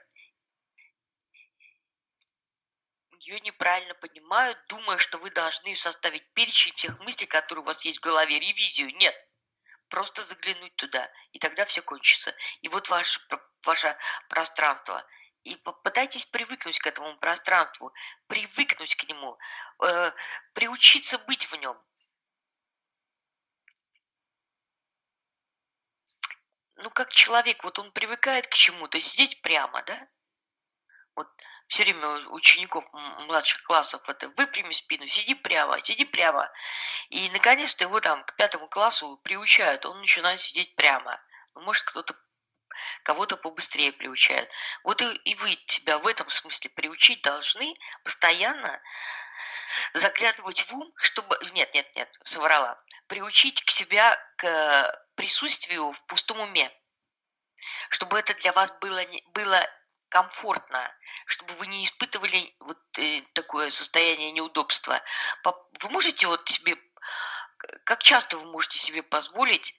ее неправильно понимают, думая, что вы должны составить перечень тех мыслей, которые у вас есть в голове, ревизию. Нет. Просто заглянуть туда, и тогда все кончится. И вот ваше пространство. И попытайтесь привыкнуть к этому пространству, привыкнуть к нему, приучиться быть в нем. Ну, как человек, вот он привыкает к чему-то, сидеть прямо, да? Вот все время у учеников младших классов это выпрями спину, сиди прямо, сиди прямо. И наконец-то его там к 5 классу приучают, он начинает сидеть прямо. Ну, может, кого-то побыстрее приучают. Вот и вы себя в этом смысле приучить должны постоянно заглядывать в ум, чтобы... Нет, соврала. Приучить к себя к присутствию в пустом уме. Чтобы это для вас было комфортно, чтобы вы не испытывали вот такое состояние неудобства. Вы можете вот себе... Как часто вы можете себе позволить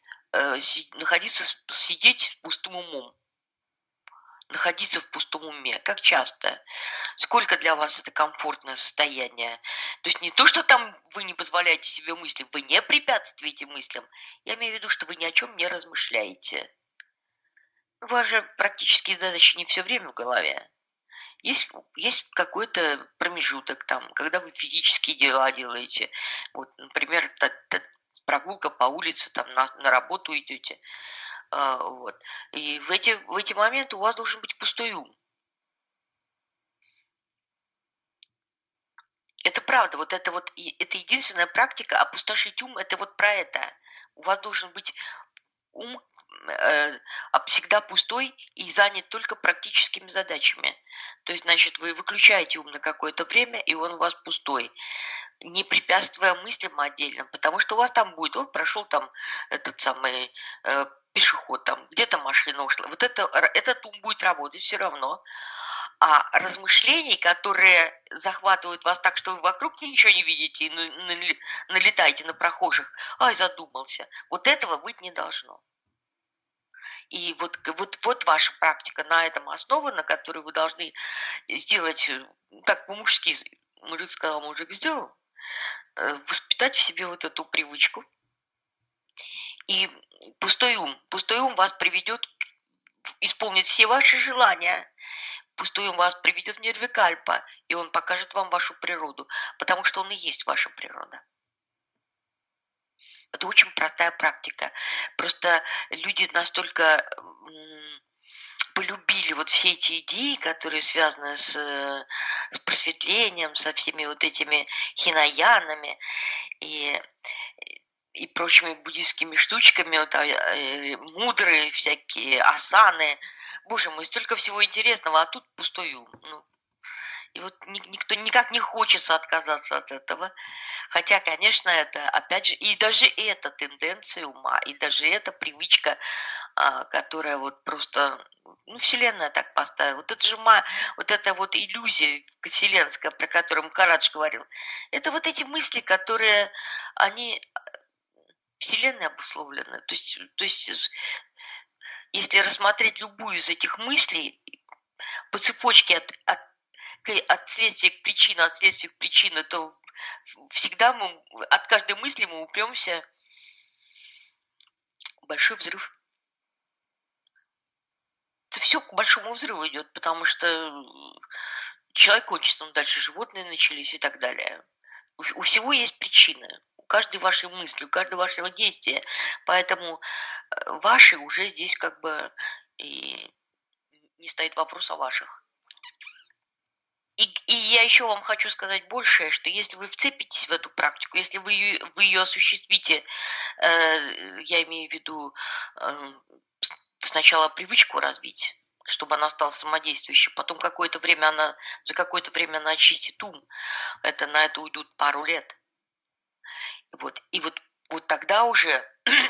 сидеть с пустым умом? Находиться в пустом уме. Как часто? Сколько для вас это комфортное состояние? То есть не то, что там вы не позволяете себе мысли, вы не препятствуете мыслям. Я имею в виду, что вы ни о чем не размышляете. У вас же практически задачи не все время в голове. Есть какой-то промежуток там, когда вы физические дела делаете. Вот, например, прогулка по улице, там на работу идете. Вот. И в эти моменты у вас должен быть пустой ум. Это правда, это единственная практика, опустошить ум, это вот про это. У вас должен быть ум всегда пустой и занят только практическими задачами. То есть, значит, вы выключаете ум на какое-то время, и он у вас пустой, не препятствуя мыслям отдельно, потому что у вас там будет, прошел там этот самый пешеход, там где-то машина ушла. Вот этот ум будет работать все равно. А размышлений, которые захватывают вас так, что вы вокруг ничего не видите и налетаете на прохожих, ай, задумался, вот этого быть не должно. И вот ваша практика на этом основана, которую вы должны сделать, так по-мужски, мужик сказал, мужик сделал, воспитать в себе вот эту привычку. И пустой ум вас приведет, исполнит все ваши желания. Пустой ум вас приведет в нирвикальпа, и он покажет вам вашу природу, потому что он и есть ваша природа. Это очень простая практика. Просто люди настолько полюбили вот все эти идеи, которые связаны с просветлением, со всеми вот этими хинаянами и прочими буддийскими штучками, мудрые всякие асаны. Боже мой, столько всего интересного, а тут пустой ум. И вот никто никак не хочется отказаться от этого. Хотя, конечно, это, опять же, и даже эта тенденция ума, и даже эта привычка, которая вот просто, Вселенная так поставила. Вот это же вот эта вот иллюзия вселенская, про которую Махарадж говорил, это вот эти мысли, которые, они Вселенной обусловлены. То есть если рассмотреть любую из этих мыслей по цепочке от следствия к причине, от следствия к причине, то всегда от каждой мысли мы упремся в большой взрыв. все к большому взрыву идет, потому что человек кончится, но дальше животные начались и так далее. У всего есть причина. У каждой вашей мысли, у каждого вашего действия. Поэтому ваши уже здесь как бы и не стоит вопрос о ваших. И я еще вам хочу сказать большее, что если вы вцепитесь в эту практику, если вы ее осуществите, я имею в виду сначала привычку развить, чтобы она стала самодействующей, потом за какое-то время она очистит ум, на это уйдут пару лет. И вот тогда уже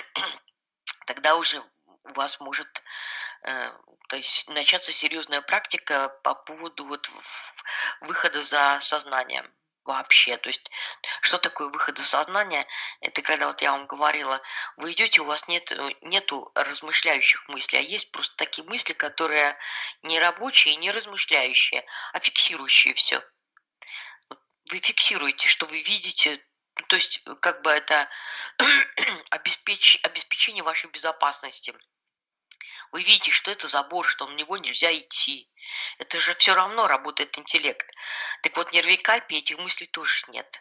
у вас может то есть начаться серьезная практика по поводу выхода за сознанием вообще. То есть что такое выход за сознание? Это когда я вам говорила, вы идете, у вас нету размышляющих мыслей, а есть просто такие мысли, которые не рабочие, не размышляющие, а фиксирующие все. Вы фиксируете, что вы видите, то есть как бы это обеспечение вашей безопасности. Вы видите, что это забор, что на него нельзя идти. Это же все равно работает интеллект. Так вот, нервикальпии этих мыслей тоже нет.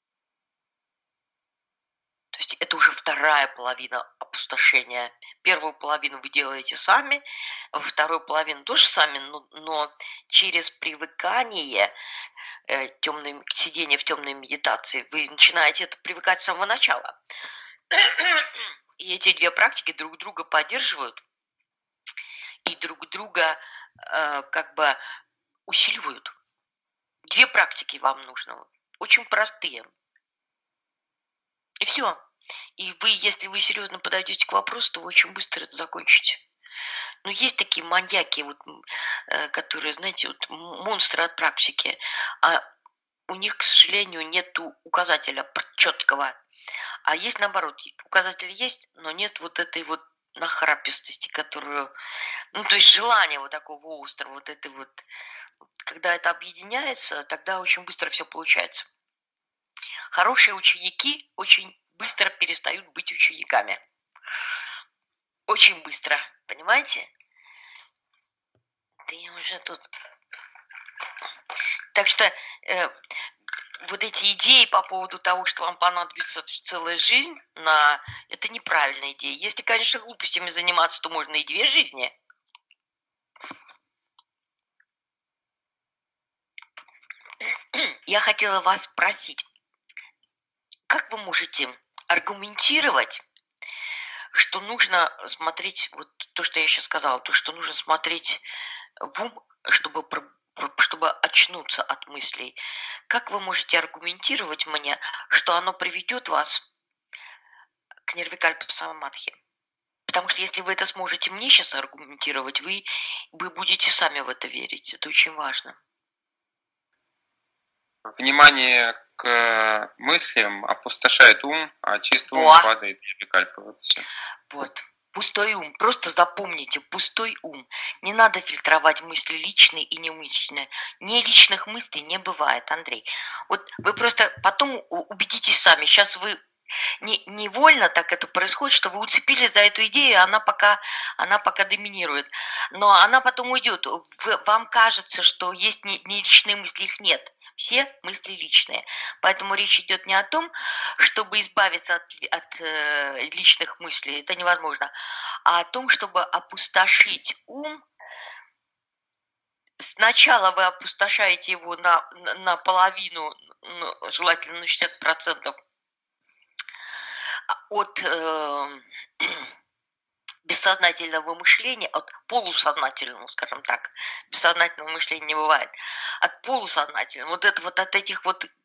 То есть это уже вторая половина опустошения. Первую половину вы делаете сами, вторую половину тоже сами, но через привыкание, сидение в темной медитации, вы начинаете это привыкать с самого начала. И эти две практики друг друга поддерживают и друг друга как бы усиливают. Две практики вам нужно, очень простые. И все. И если вы серьезно подойдете к вопросу, то вы очень быстро это закончите. Но есть такие маньяки, которые, знаете, монстры от практики, а у них, к сожалению, нет указателя четкого. А есть наоборот, указатель есть, но нет этой нахрапистости, которую, то есть желание такого острого, когда это объединяется, тогда очень быстро все получается. Хорошие ученики очень быстро перестают быть учениками. Очень быстро, понимаете? Да я уже тут... Так что эти идеи по поводу того, что вам понадобится целая жизнь, это неправильная идея. Если, конечно, глупостями заниматься, то можно и 2 жизни. Я хотела вас спросить, как вы можете аргументировать, что нужно смотреть, то, что я сейчас сказала, то, что нужно смотреть в ум, чтобы очнуться от мыслей. Как вы можете аргументировать мне, что оно приведет вас к нирвикальпа самадхи? Потому что если вы это сможете мне сейчас аргументировать, вы будете сами в это верить. Это очень важно. Внимание к мыслям опустошает ум, а чистый ум падает в нирвикальпу. Вот все. Вот. Пустой ум. Просто запомните, пустой ум. Не надо фильтровать мысли личные и немысленные. Неличных мыслей не бывает, Андрей. Вы просто потом убедитесь сами. Сейчас вы невольно так это происходит, что вы уцепились за эту идею, и она пока доминирует. Но она потом уйдет. Вам кажется, что есть неличные мысли, их нет. Все мысли личные. Поэтому речь идет не о том, чтобы избавиться от личных мыслей, это невозможно, а о том, чтобы опустошить ум. Сначала вы опустошаете его на половину, желательно на 60% от бессознательного мышления, от полусознательного, скажем так, бессознательного мышления не бывает, от полусознательного, от этих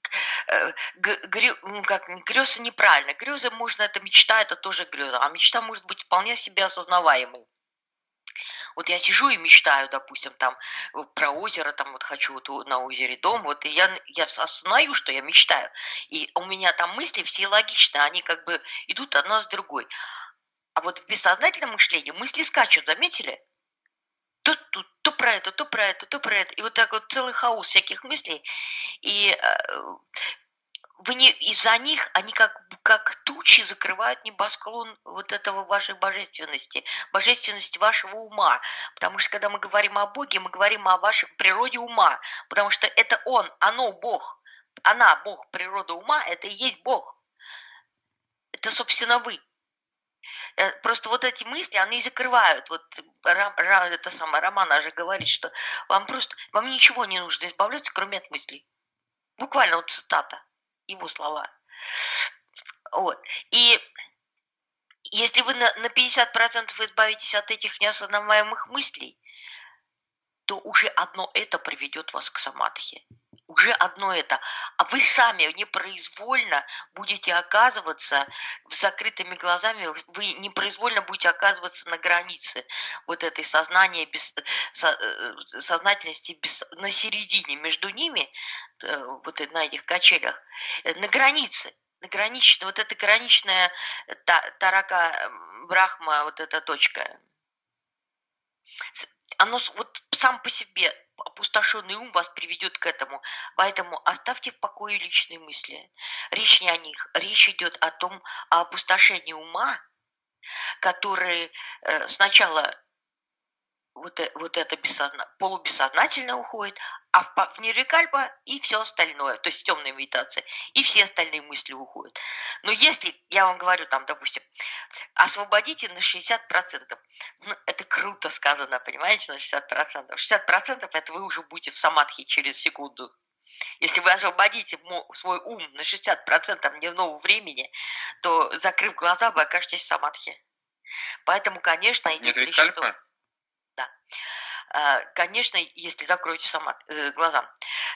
грезы неправильно. Грезы можно, это мечта, это тоже греза, а мечта может быть вполне себе осознаваемой. Я сижу и мечтаю, допустим, там про озеро, хочу на озере дом, и я осознаю, что я мечтаю. И у меня там мысли все логичные, они как бы идут одна с другой. А в бессознательном мышлении мысли скачут, заметили? То про это, то про это, то про это. И так целый хаос всяких мыслей. И вы не из-за них, они как тучи закрывают небосклон вот этого вашей божественности вашего ума. Потому что когда мы говорим о Боге, мы говорим о вашей природе ума. Потому что это Он, оно Бог. Она Бог, природа ума, это и есть Бог. Это, собственно, вы. Просто вот эти мысли, они закрывают. Вот это самое, Романа же говорит, что вам ничего не нужно избавляться, кроме от мыслей. Буквально вот цитата, его слова. Вот. И если вы на 50% избавитесь от этих неосознаваемых мыслей, то уже одно это приведет вас к самадхи. Уже одно это. А вы сами непроизвольно будете оказываться с закрытыми глазами, вы непроизвольно будете оказываться на границе вот этой сознания, сознательности, на середине, между ними, вот на этих качелях, на границе. Вот эта граничная тарака брахма, вот эта точка. Оно вот сам по себе опустошенный ум вас приведет к этому. Поэтому оставьте в покое личные мысли. Речь не о них. Речь идет о опустошении ума, который сначала вот это полубессознательно уходит, а в нирвикальпа и все остальное, то есть в темной медитации, и все остальные мысли уходят. Но если, я вам говорю, там, допустим, освободите на 60%, ну, это круто сказано, понимаете, на 60%. 60% это вы уже будете в самадхи через секунду. Если вы освободите свой ум на 60% дневного времени, то, закрыв глаза, вы окажетесь в самадхи. Поэтому, конечно, идите лишь... Да. Конечно, если закроете глаза,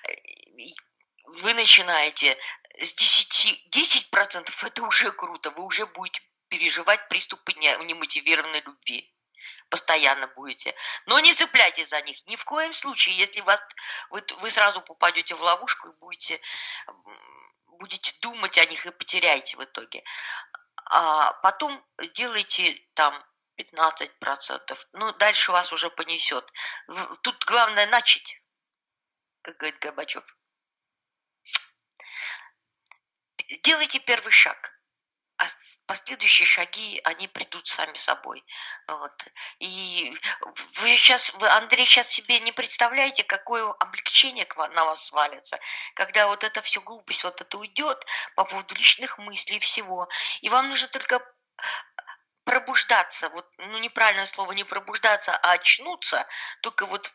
вы начинаете с 10% это уже круто, вы уже будете переживать приступы немотивированной любви. Постоянно будете. Но не цепляйтесь за них. Ни в коем случае, если вы сразу попадете в ловушку и будете думать о них и потеряете в итоге. А потом делайте там 15%. Ну, дальше вас уже понесет. Тут главное начать, как говорит Горбачев. Делайте первый шаг, а последующие шаги, они придут сами собой. Вот. И вы, Андрей, сейчас себе не представляете, какое облегчение на вас свалится, когда вот эта все глупость, вот это уйдет по поводу личных мыслей и всего. И вам нужно только пробуждаться, вот, ну, неправильное слово, не пробуждаться, а очнуться, только вот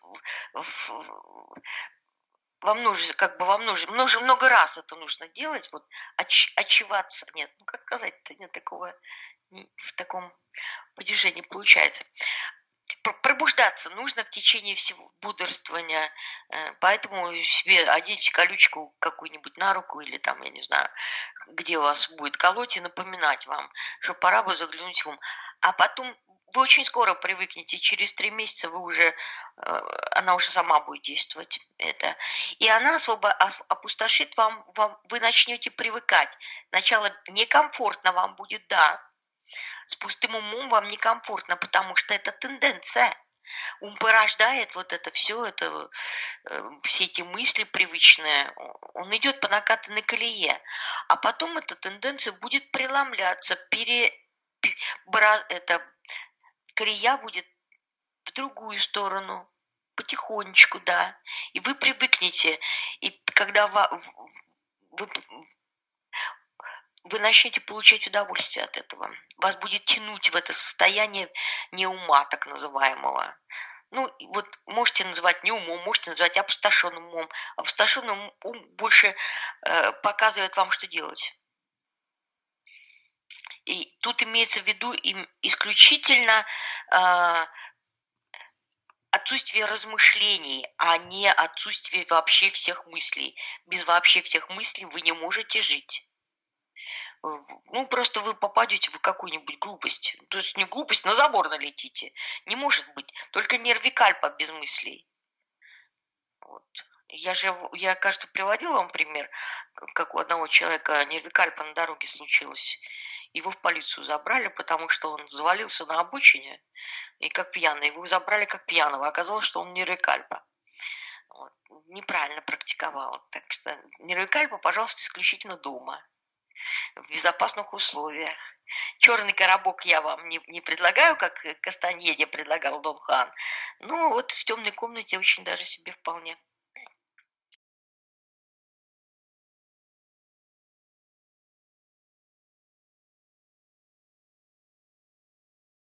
вам нужно, много раз это нужно делать, вот, очеваться, нет, ну, как сказать-то, нет такого, в таком падеже не получается. Пробуждаться нужно в течение всего бодрствования, поэтому себе оденьте колючку какую-нибудь на руку или там, я не знаю, где у вас будет колоть и напоминать вам, что пора бы заглянуть в ум. А потом вы очень скоро привыкнете, через 3 месяца она уже сама будет действовать. И она опустошит вам, вы начнете привыкать. Сначала некомфортно вам будет, да. С пустым умом вам некомфортно, потому что это тенденция. Ум порождает вот это все эти мысли привычные. Он идет по накатанной колее. А потом эта тенденция будет преломляться, колея будет в другую сторону, потихонечку, да. И вы привыкнете. И когда вы начнете получать удовольствие от этого. Вас будет тянуть в это состояние неума, так называемого. Ну, вот можете называть не умом, можете называть опустошенным умом. Опустошенный ум больше показывает вам, что делать. И тут имеется в виду исключительно отсутствие размышлений, а не отсутствие вообще всех мыслей. Без вообще всех мыслей вы не можете жить. Ну, просто вы попадете в какую-нибудь глупость. То есть не глупость, на забор налетите. Не может быть. Только нервикальпа без мыслей. Вот. Я, кажется, приводила вам пример, как у одного человека нервикальпа на дороге случилось. Его в полицию забрали, потому что он завалился на обочине, и как пьяный. Его забрали как пьяного. Оказалось, что он нервикальпа. Вот. Неправильно практиковал. Так что что Нервикальпа, пожалуйста, исключительно дома, в безопасных условиях. Черный коробок я вам не предлагаю, как Кастаньеде предлагал Дон Хуан. Ну, вот в темной комнате очень даже себе вполне.